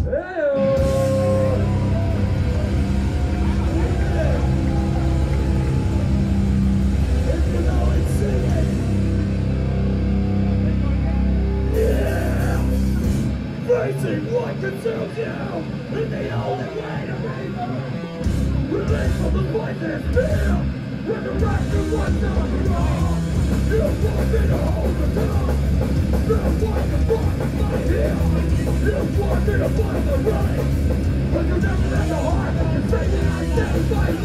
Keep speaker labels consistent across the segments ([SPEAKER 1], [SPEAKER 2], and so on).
[SPEAKER 1] Facing what consumes you is the only way to be. Release from the voices fear, resurrect to what's done wrong. You want me to hold the tongue, you want to fight my heel. You want me to fight the right, but you never have the heart. You say that I say, fight.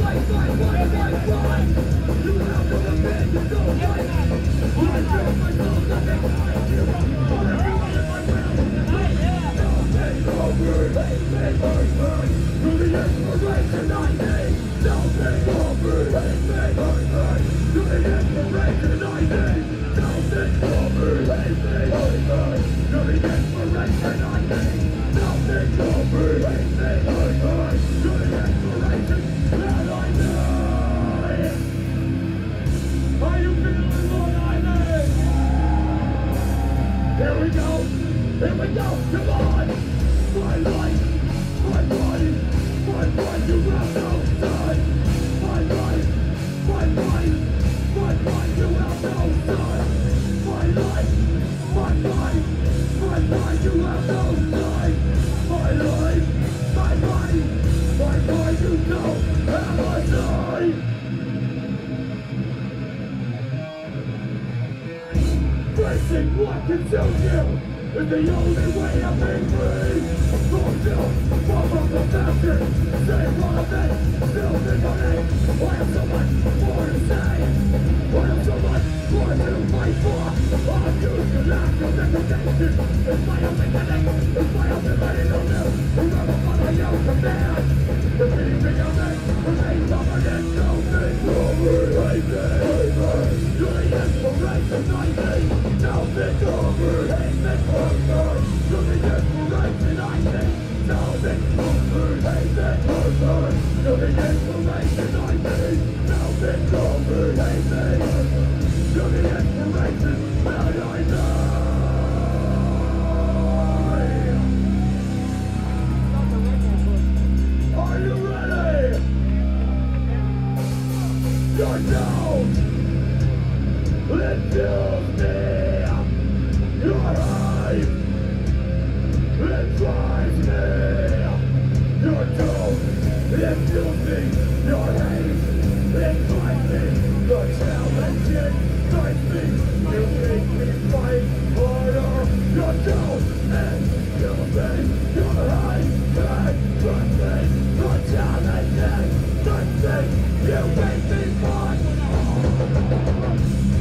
[SPEAKER 1] You have to defend, you don't fight. I feel myself nothing like you. But everyone in my realm. Over, to the inspiration I need. Don't think over, to the inspiration I need. Don't think over, to the inspiration I need. Don't think over, to the inspiration that I need. Are you feeling what I need? Here we go, come on! My life, my body, my mind, you have no son. My life, my mind, you have no son. My life, my mind, you have no son. My life, my mind, you don't have a son. Facing what consumes you is the only way to be free. Fulfill, fall from the passion, say what I meant, still think on it. I have so much more to say, I have so much more to fight for. I've used the lack of education, it's my only connect, it's my only money to live. Remember what I yell command, the meaning of it, remains dominant, don't think over, hate me, you're the inspiration I need, don't think over, hate me, you're the inspiration I need. Now think over, hate that person. You're the inspiration I need. Now think over, hate me. You're the inspiration that I need. Are you ready? You're down. It fills me. You're high. It drives me. You're dope. It fuels me. Your hate. It drives me. The challenge excites me. You make me fight harder. You're dope. It fuels me. Your hate. It drives me. The challenge excites me. You make me fight harder.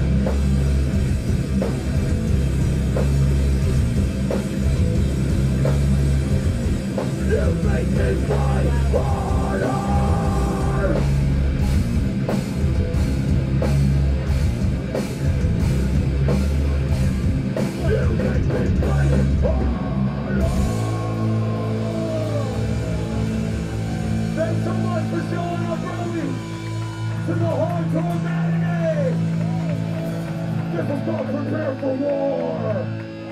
[SPEAKER 1] You make me fight harder. You make me fight harder. Thanks so much for showing up early to the hardcore matinee. This is called Prepare for War.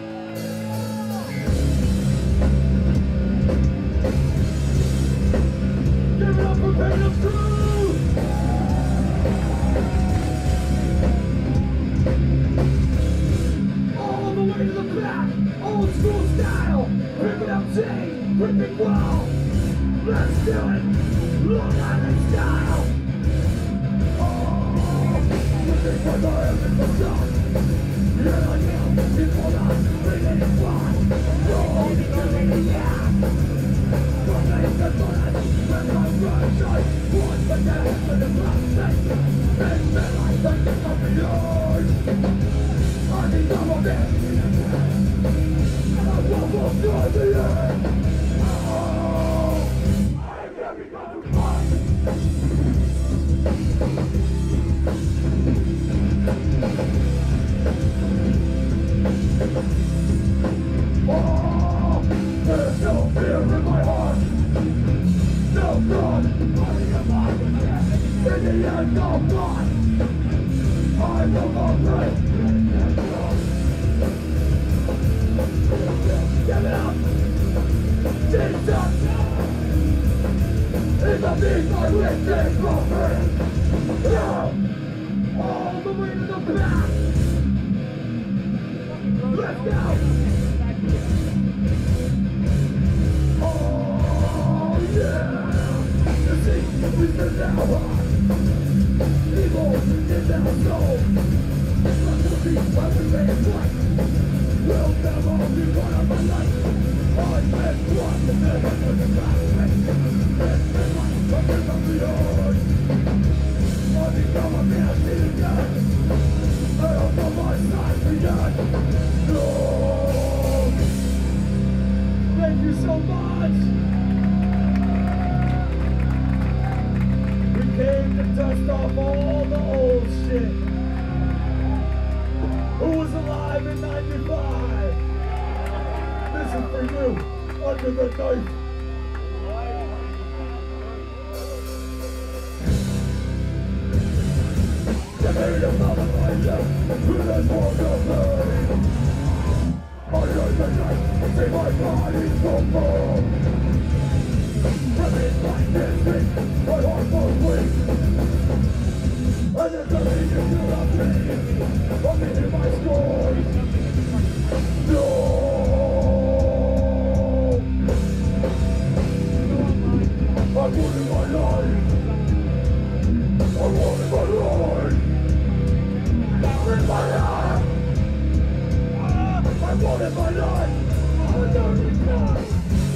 [SPEAKER 1] Give it up for Pain of Truth! All the way to the back, old school style. Pick it up, Jay, rip it well. Let's do it, Long Island style. Oh, looking for the heavens of yeah, I am, people not bringing it fly. You're only giving me yeah. When I'm sunshine, once again to the plastic, and then I think it's not beyond. I think I'm a bit, and I will destroy the end. Oh, I'm very going to fight. Oh, there's no fear in my heart. No God, running alive with death. In the end, no God. I will not break. Give it up. need my lifted profit. Yeah. All the way to the back. Let's go. Oh yeah. The sea is the now high. Evil is our soul. Let the beast by the man's light. Will never be one of my life. I met one in the head of the back. And life coming from the earth. I become a man in again. I offer my side again. No. Thank you so much. We came to dust off all the old shit. Who was alive in 95? This is for you, under the knife. The hate of my life, who does more to blame? Under the knife, see my body crumble. Living like this thing, my heart won't wait. And there's nothing you do not me. I'm in my story. No. I wanted my life. I wanted my life. In my life. I wanted my life. I wanted my life.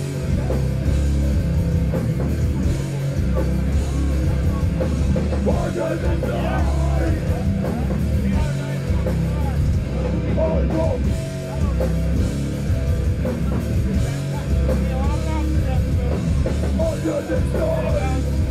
[SPEAKER 1] Why does it die? I know. Why does it die?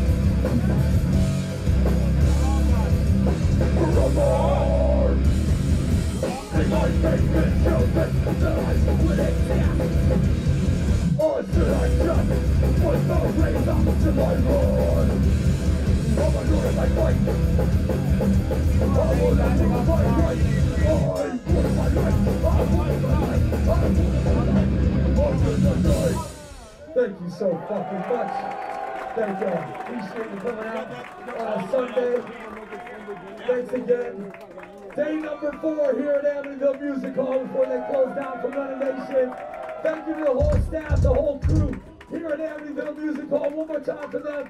[SPEAKER 1] Forever. Think I make me children that I would exist. Or should I just put the race up to my run? Oh my God, if I fight, I will not take my right. I want my life. I want my life. I want my life. Thank you so fucking much. Thank you. Appreciate you coming out on a Sunday. Thanks again. Day number 4 here at Amityville Music Hall before they close down for renovation. Thank you to the whole staff, the whole crew here at Amityville Music Hall. One more time for them.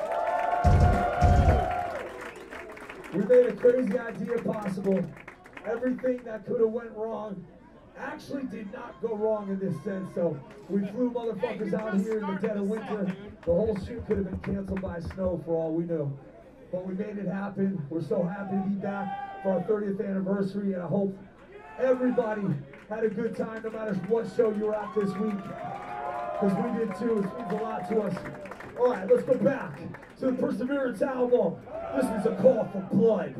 [SPEAKER 1] We made a crazy idea possible. Everything that could have went wrong actually did not go wrong in this sense. So we flew motherfuckers out here in the dead of winter. The whole shoot could have been canceled by snow for all we knew. But we made it happen. We're so happy to be back for our 30th anniversary, and I hope everybody had a good time no matter what show you were at this week. Because we did too. It means a lot to us. All right, let's go back to the Perseverance album. This is A Call for Blood.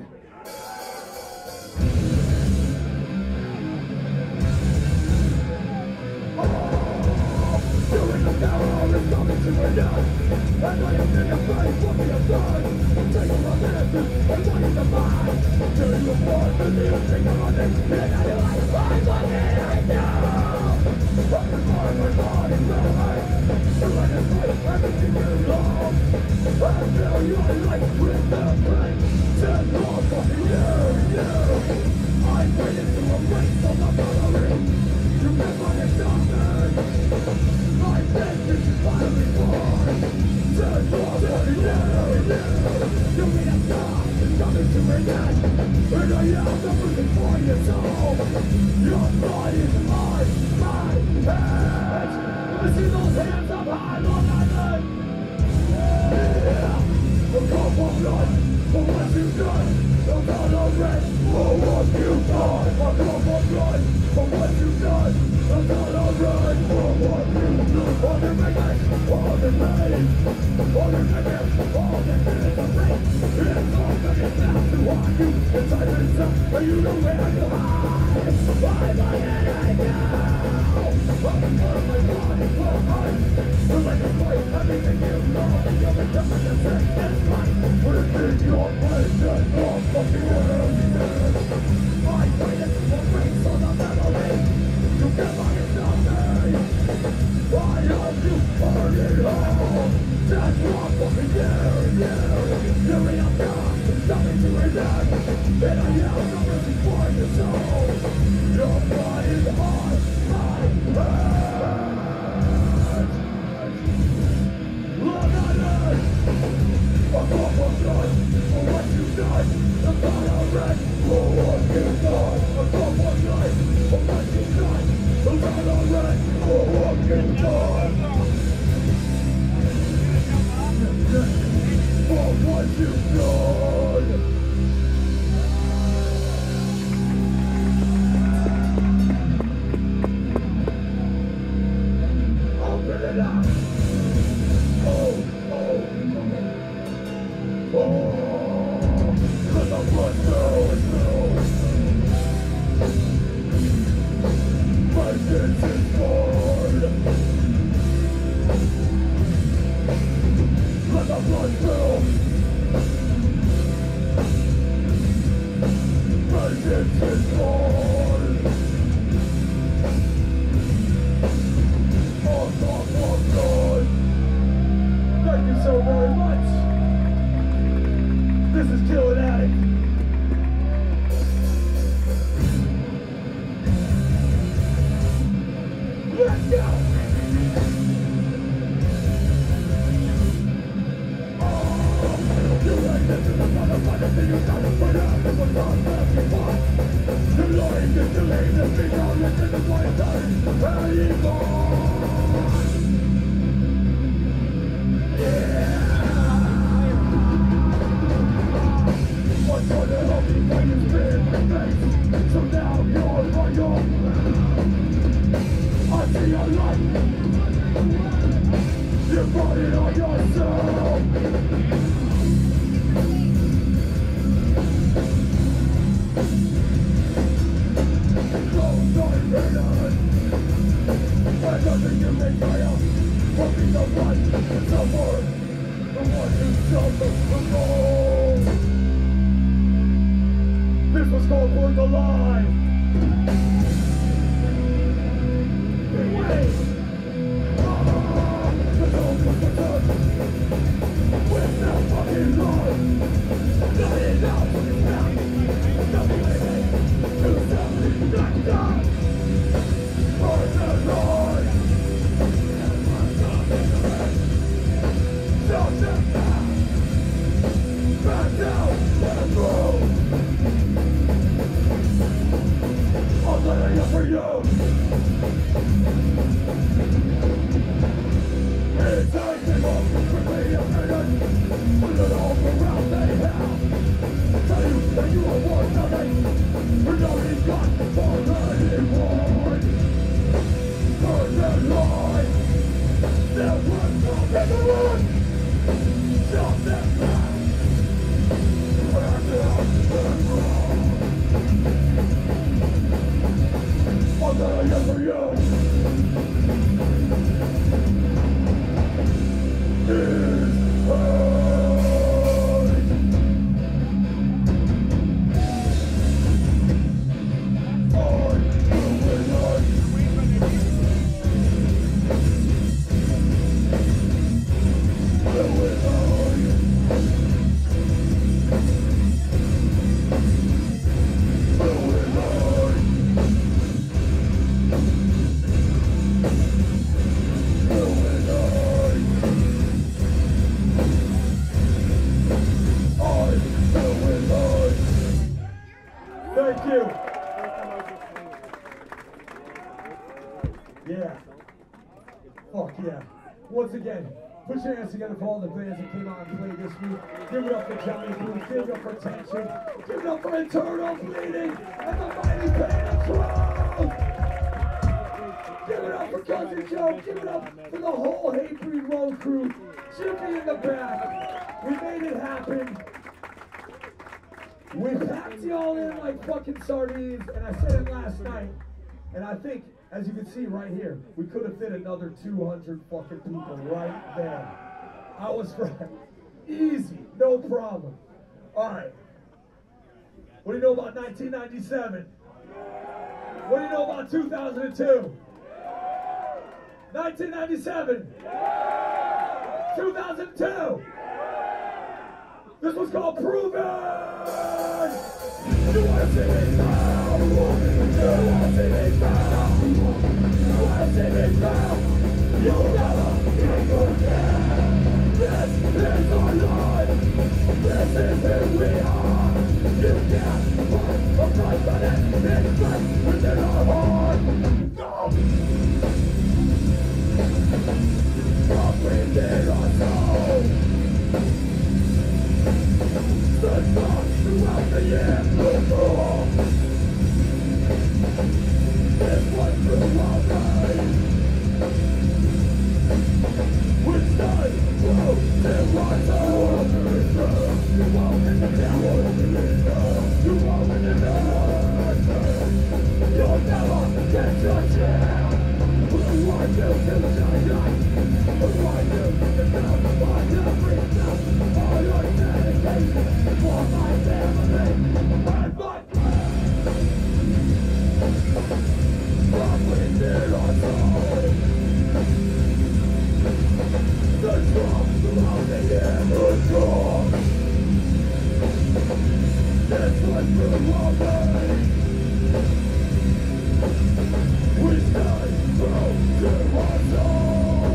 [SPEAKER 1] Doing the power is coming to an end. And I am in a fight for the outside. Taking my medicine and wanting to buy. Doing the part for the music on it. And I like find what I know. I can find my body right. To let it fight everything you love. I feel your life with the pain. Send off for you. I waited to erase all the memory. You never had something. I think you should finally born. Send off for you. You mean a God is coming to an end. And I am the reason for your soul. Your blood is on my head. Let me see those hands up high, Long Island. Yeah, a call for blood for what you've done. I'm not a red for what you've done. A call for blood for what you've done. I'm not a red for what you've done. All the records, all the pain, all the records, all the misery. It's all coming back to haunt you. It's time is up for you to where you hide. By my head I go. I'm my body for mine. To let it fight everything you know. You'll be done with the same as mine. Put it in your place and all fucking world. I waited for grace on the memory. You never get nothing. I hope you burn it all. That's what I'm fucking doing, you. You're in a car, nothing to relax. And I yell, no mercy for your soul. Your blood is on my hands. Look at it. A couple blood for what you've done. The blood of red for what you've done. A couple blood for what you've done. The blood of red for what you've done. For what you've done. Open it up. Oh, oh, oh, let the blood flow and flow. Vengeance is born. Let the blood flow. Vengeance is born. Oh, God, oh, God. Thank you so very much. This is Killing Addict. Let's go! Oh, you ain't listening to the motherfucker thing you got to put out. This was all basketball. You're lying, just delaying the speech on this in the white time. How you gone? Yeah! What's gonna help you when you spit in my face? So now you're on your I see your light. You brought it on yourself. Don't die, Raiden. There's nothing you may try out. Won't be the one, the suffer. The one who suffers the most. This was called For the Line. Wait! The dog was the touch. With that fucking love. Nothing else is found. Nothing living. To something not done. For the Lord. Stop them now. Back down. Let them go. I'll let it up for you. It's time to go quickly a minute. With it all around they have. Tell you that you are worth nothing. We're nobody's got for anyone. For their life. They'll run from everyone. Stop them now. Back down and wrong. I'll let it up for you. Is Thank you. Yeah. Fuck yeah. Once again, put your hands together for all the bands that came out and played this week. Give it up for Johnny Blue. Give it up for Tension. Give it up for Eternal Bleeding and the Mighty Pain of Twelve. Give it up for Cousin Joe. Give it up for the whole HATEBREED road crew. Jimmy in the back. We made it happen. We packed y'all in like fucking sardines, and I said it last night, and I think, as you can see right here, we could have fit another 200 fucking people right there. I was right. Easy, no problem. All right. What do you know about 1997? What do you know about 2002? 1997. 2002. This was called Proven. You wanna see me now? You wanna see me now? You wanna see me now? You'll never get good again. This is our life. This is who we are. You can't find a place for it. It's right within our heart. No. Up within our soul. The sun throughout the year will go. This was through our life. We stay close to our soul. You walk in the devil. You walk in the devil. You'll never get your chance. Who are you to judge? Who are you to tell why every step all your dedication for my family and my friends? What we did our soul. The drums throughout the year was gone. This was through our pain. We stay true to our soul.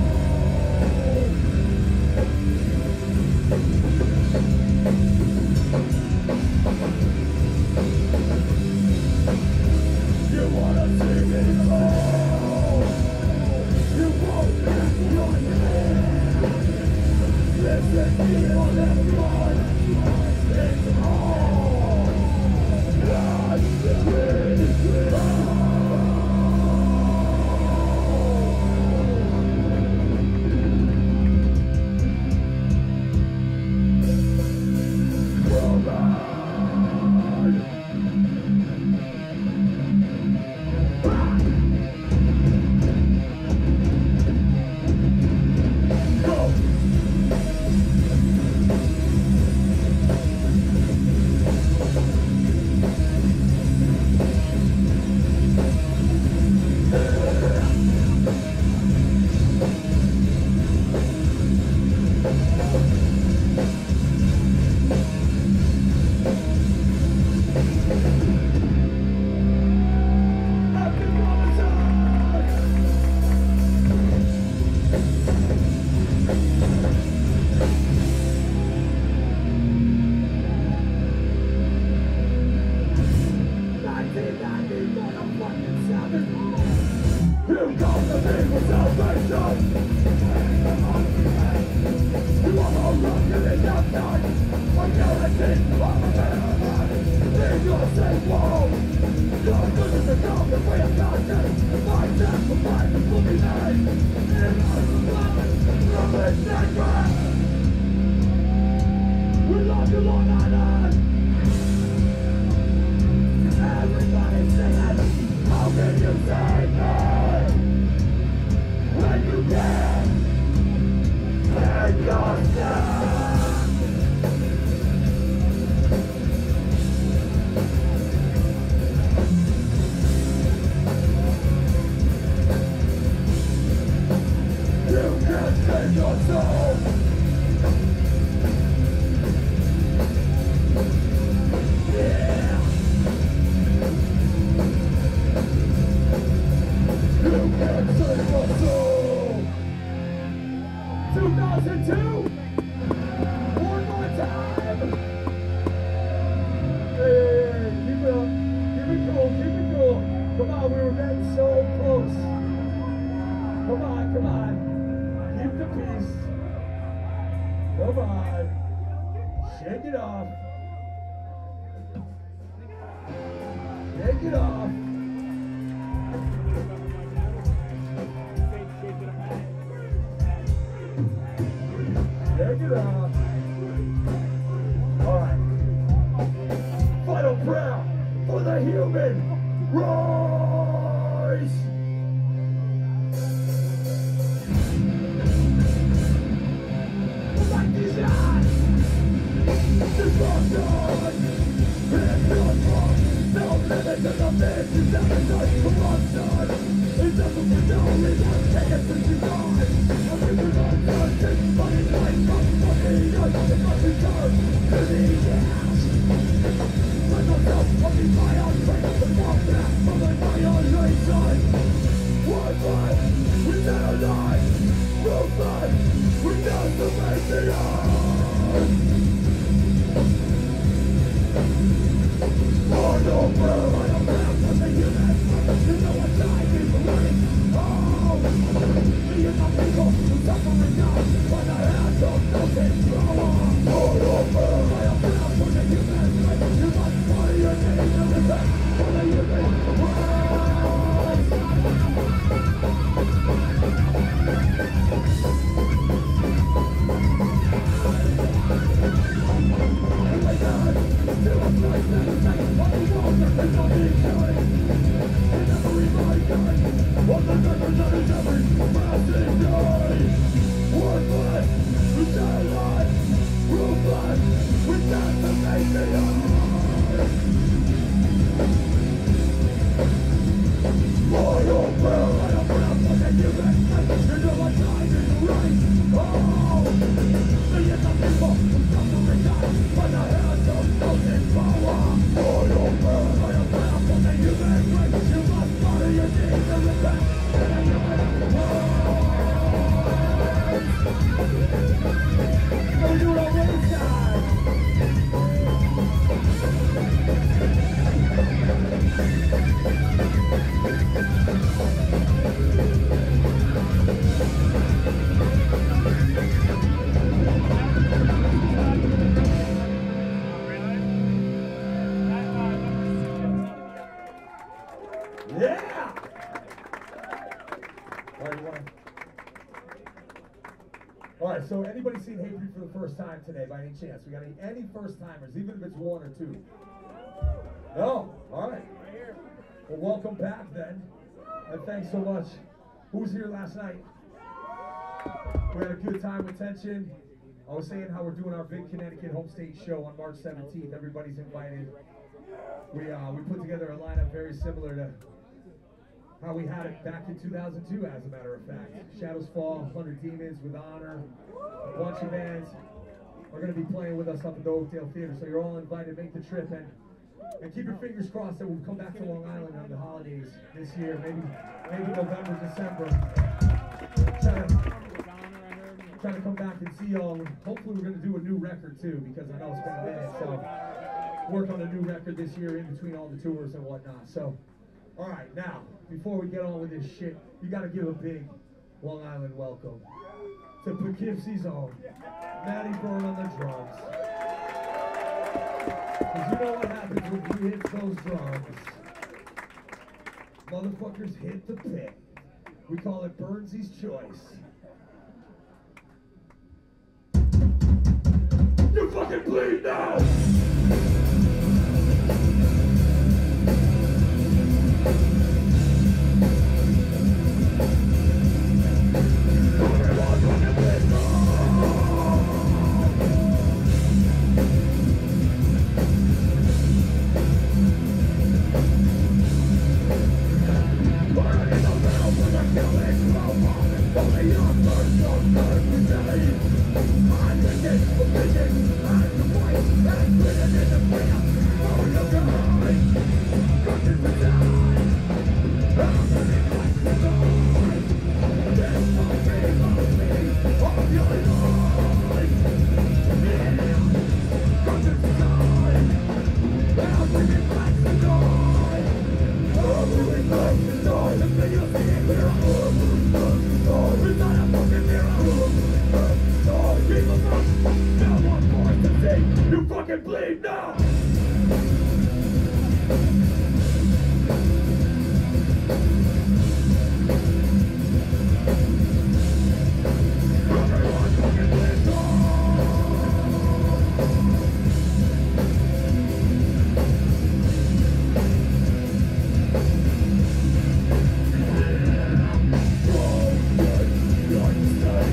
[SPEAKER 1] You wanna see me fall? You won't get your hand. Listen to your left line. It's all. That's the It's blood, we decimate the earth. For no will I am bound for the human. You know what time is running. Oh, me and my people who suffer and die by the hands of nothing power. For no will I am bound for the human. You must follow your name and repent for the human race. Yeah! All right, so anybody seen HATEBREED for the first time today by any chance? We got any first timers, even if it's one or two? No? All right. Well, welcome back then. And thanks so much. Who was here last night? We had a good time with tension. I was saying how we're doing our big Connecticut home state show on March 17th. Everybody's invited. We put together a lineup very similar to how we had it back in 2002, as a matter of fact. Shadows Fall, 100 Demons, With Honor, a bunch of bands are going to be playing with us up at the Oakdale Theater, so you're all invited. Make the trip and keep your fingers crossed that we'll come back to Long Island on the holidays this year, maybe November, December. Trying to come back and see y'all. Hopefully we're going to do a new record too, because I know it's been a minute, so work on a new record this year in between all the tours and whatnot. So, all right, now, before we get on with this shit, you got to give a big Long Island welcome to Poughkeepsie's own Matty Byrne on the drums. Because you know what happens when he hits those drums. Motherfuckers hit the pit. We call it Burnsy's Choice. You fucking bleed now! You fucking bleed now!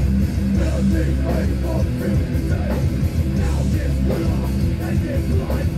[SPEAKER 1] Now this will I get blind.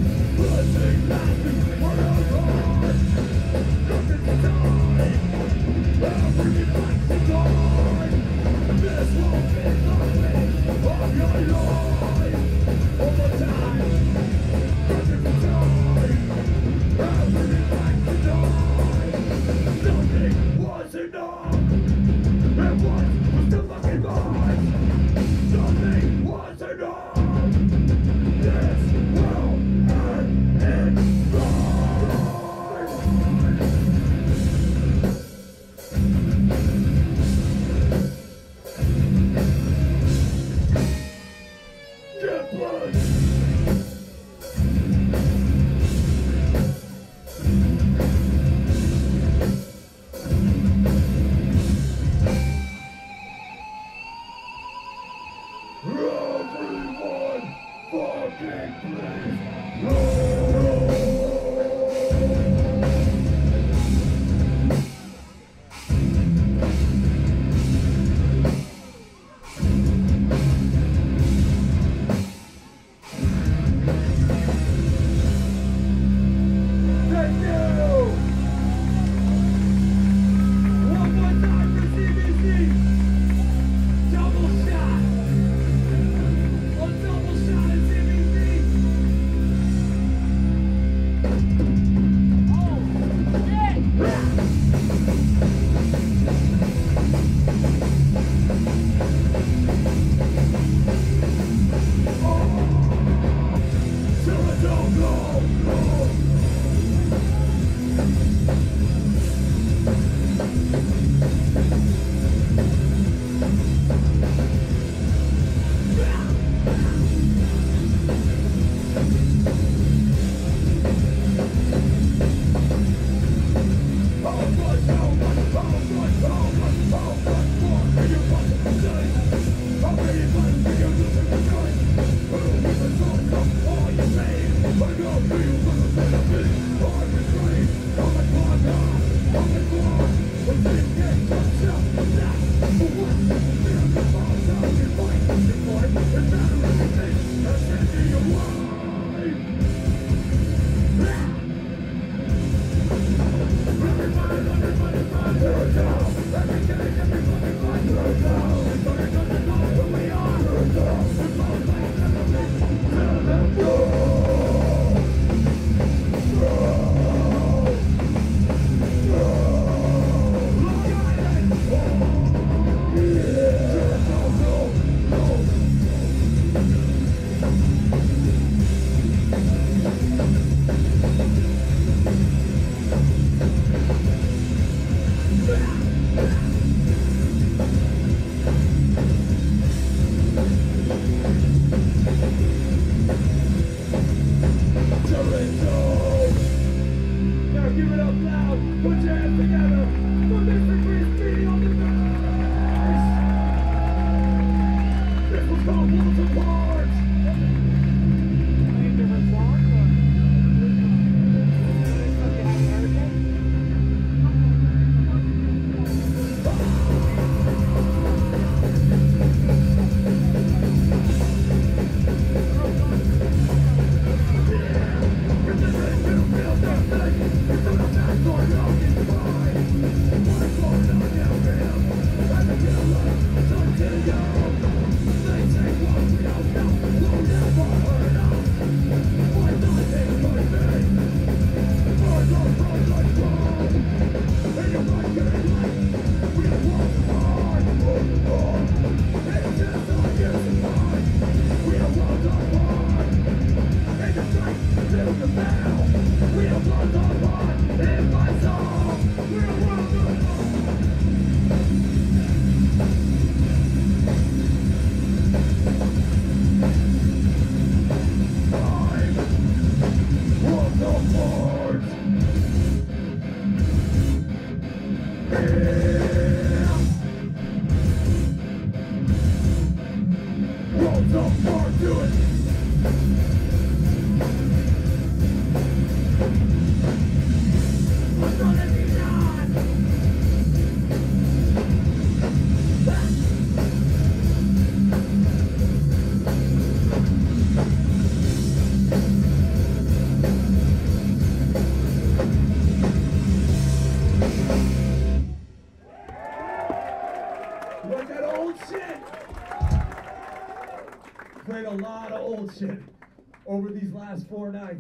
[SPEAKER 1] Over these last 4 nights,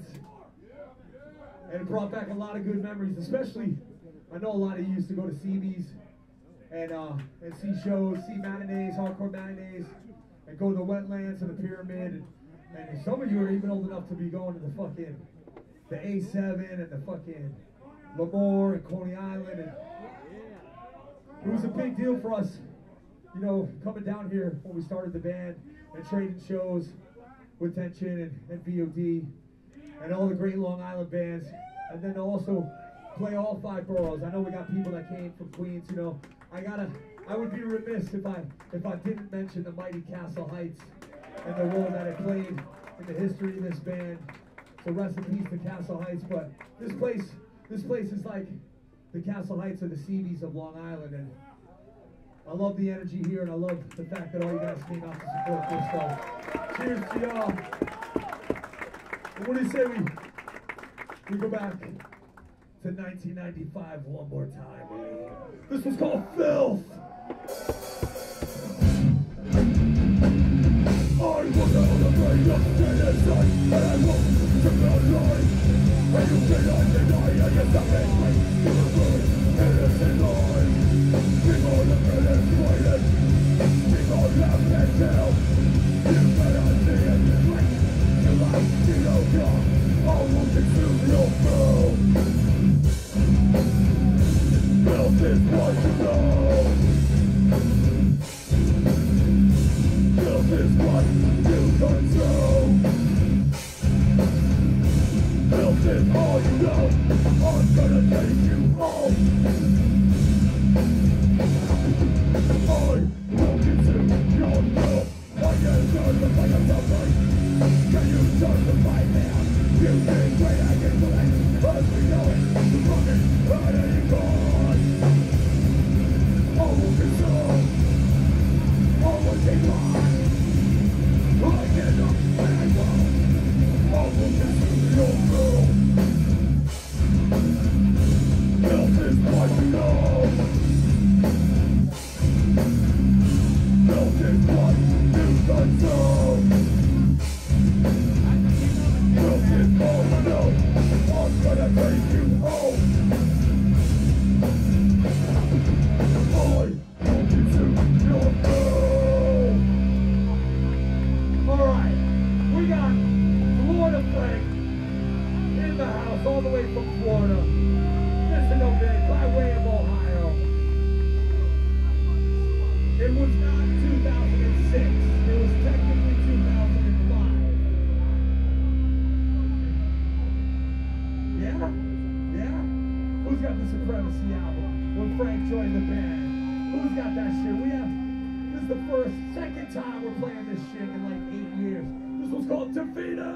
[SPEAKER 1] and it brought back a lot of good memories. Especially, I know a lot of you used to go to CBs and see shows, see matinees, hardcore matinees, and go to the wetlands and the pyramid. And some of you are even old enough to be going to the A7 and the fucking Lemoore and Coney Island. And it was a big deal for us, you know, coming down here when we started the band and trading shows with Tension and VOD and all the great Long Island bands, and then to also play all 5 boroughs. I know we got people that came from Queens. You know, I would be remiss if I didn't mention the mighty Castle Heights and the role that it played in the history of this band. So rest in peace to Castle Heights. But this place is like the Castle Heights or the Seabees of Long Island, and I love the energy here, and I love the fact that all you guys came out to support this stuff. Cheers to y'all. And what do you say we go back to 1995 one more time? This was called Filth. I was out of the brain of genocide, and I won't to the life. And you cannot deny it, you're suffering to the good, innocent life. People have been exploited, people have been killed. You cannot see it, like you like to know God. I will consume your food. Filth is what you know. Filth is what you consume. Filth is all you know. I'm gonna take you home. I will consume your filth. I can certify yourself right. Can you certify now? You think great I can collect as we know it. Fucking out of your God. I will consume. I will take mine. I cannot and I won't. I will consume your filth. Filth is what you know. Filth is what you consume. Filth is all you know. I'm gonna take you home. I will consume your filth. Alright, we got Florida Frank in the house, all the way from Florida. Listen, okay, by way of Ohio. It was not 2006, it was technically 2005. Yeah? Yeah? Who's got the Supremacy album when Frank joined the band? Who's got that shit? This is the second time we're playing this shit in like 8 years. This was called Defeated!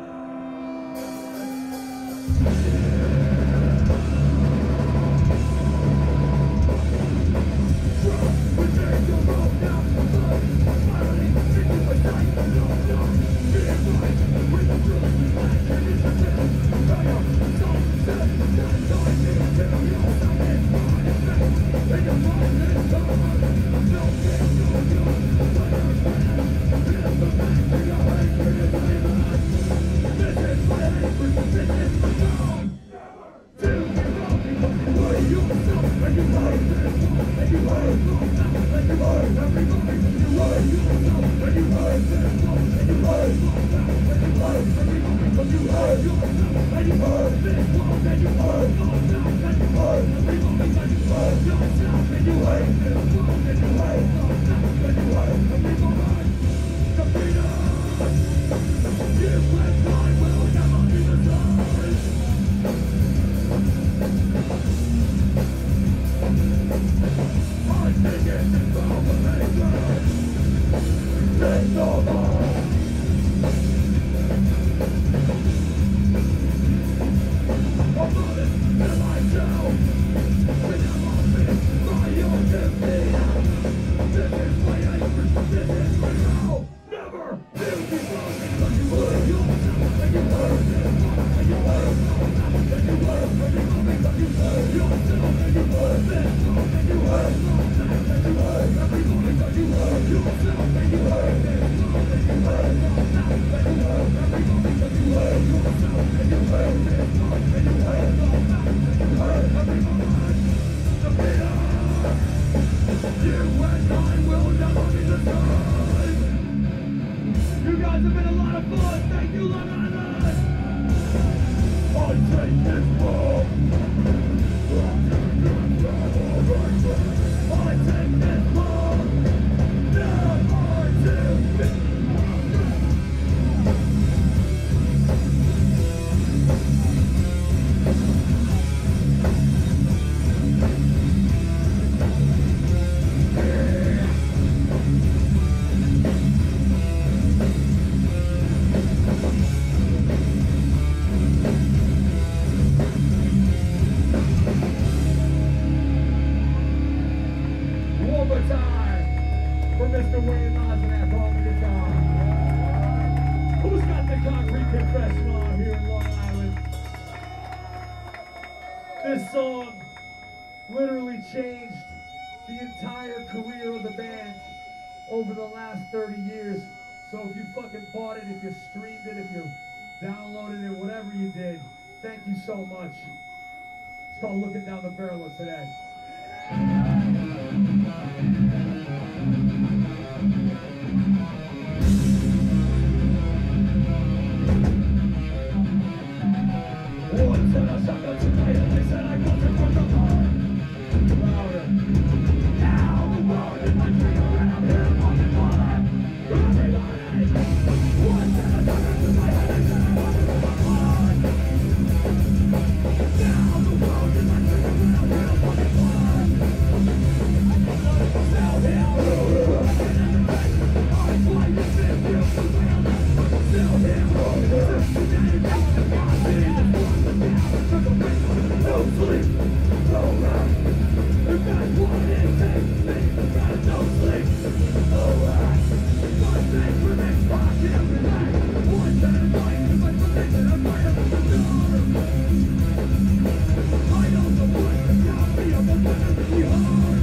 [SPEAKER 1] over the last 30 years. So if you fucking bought it, if you streamed it, if you downloaded it, whatever you did, thank you so much. It's called Looking Down the Barrel of Today. Once in a sucker tonight, and they said I wasn't worth the heart. Louder. Now the world is my trigger, and I'm here fucking for it. Everybody. Once in a sucker tonight, and they said I wasn't worth the heart. Now the world is my trigger, and I'm here fucking for it. Still here. I'm like this is real for real. Still here. No sleep, no rest. If that's what it takes, then you gotta no sleep, no rest. One thing remains, I can't relax. One day at a time, if I forget that I'm right up the door. I know the one that got me up and better than you are.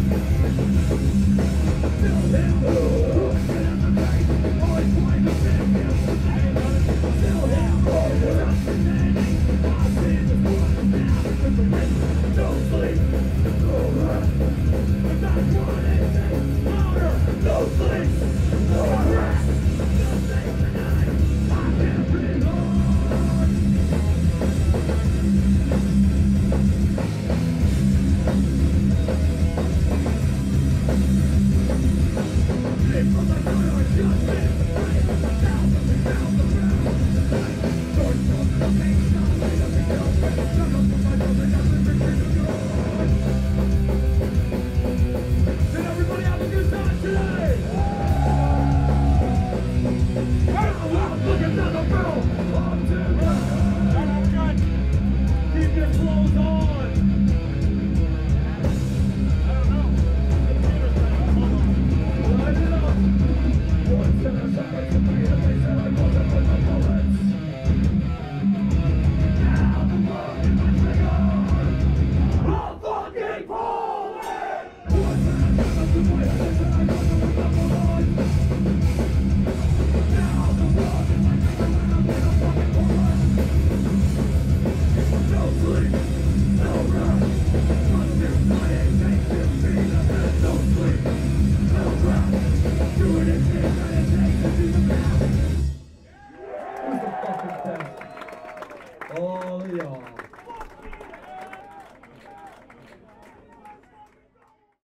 [SPEAKER 1] Still here, looking at the face, always trying to fit in. Still here, without pretending, I see the one now. No sleep, no rest. If that's what it takes, louder. No sleep, no rest. Nothing tonight, I can't breathe on. Sleep from the good or just been free. Down the ground. Torch from the pain, not later to go. Shut up for my brother, nothing to do. Did everybody have a good time today? Looking down the barrel of today. Keep your clothes on. I don't know. Light it up. Once in a second to me, and they said I wasn't with the bullets. Now the world is my trigger. I'll fucking pull it. Once in a second to me, and they said I wasn't with the bullets. Now the world is my trigger, and I'm gonna fucking pull it. No sleep, no rest. What's your playing? Take to be the best. No sleep, no rest. Do anything that it takes to be the best. Who's the fucking best? All of y'all.